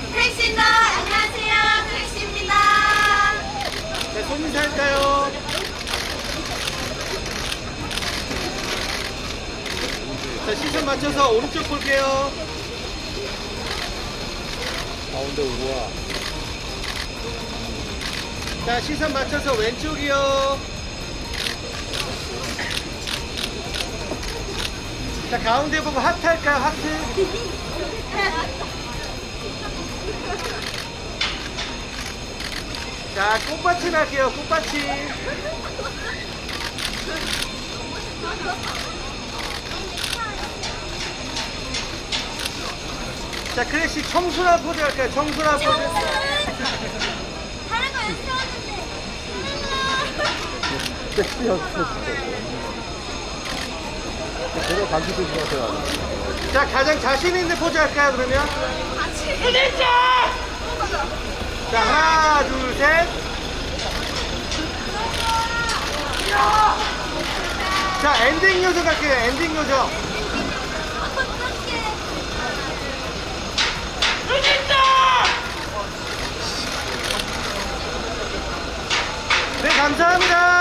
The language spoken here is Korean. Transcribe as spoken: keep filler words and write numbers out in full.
크래쉬입니다. 안녕하세요. 크래쉬입니다. 자, 손 인사할까요? 자, 시선 맞춰서 오른쪽 볼게요. 가운데 우와. 자, 시선 맞춰서 왼쪽이요. 자, 가운데 보고 하트 할까요? 하트. 자, 꽃받침 할게요. 꽃받침. 자, 크래쉬 청순한 포즈 할까요? 청순한 포즈. 다른 거 연습하는데. 제가 감기 드신 것 같아요. 자, 가장 자신 있는 포즈 할까요, 그러면? 자, 하나, 둘, 셋. 자, 엔딩 요정 갈게요, 엔딩 요정. 네, 감사합니다.